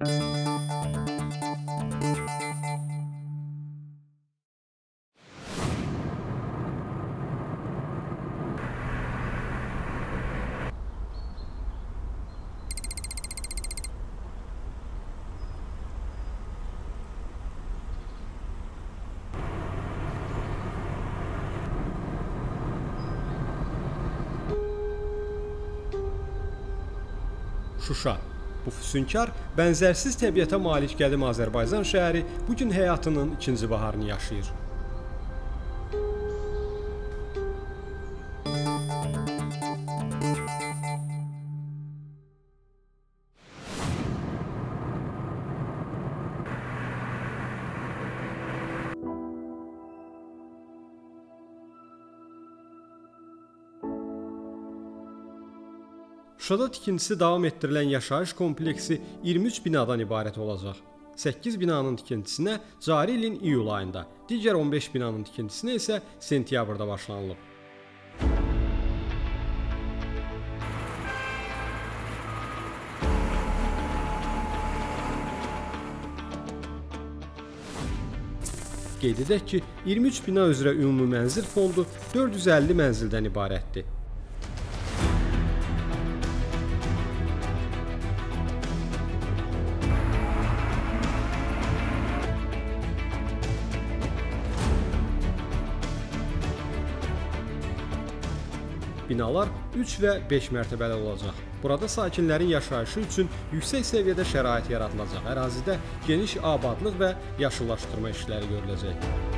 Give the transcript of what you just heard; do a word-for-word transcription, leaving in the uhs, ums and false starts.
Şuşa. Bu füsunkar, bənzərsiz təbiətə malik qədim Azərbaycan şəhəri bugün həyatının ikinci baharını yaşayır. Şuşada tikintisi davam etdirilən yaşayış kompleksi iyirmi üç binadan ibarət olacaq. səkkiz binanın tikintisinə cari ilin iyul ayında, digər on beş binanın tikintisinə isə sentyabrda başlanılıb. Qeyd edək ki, iyirmi üç bina üzrə ümumi mənzil fondu dörd yüz əlli mənzildən ibarətdir. Binalar üç və beş mərtəbəli olacaq. Burada sakinlərin yaşayışı üçün yüksək səviyyədə şərait yaradılacaq. Ərazidə geniş abadlıq və yaşıllaşdırma işləri görüləcək.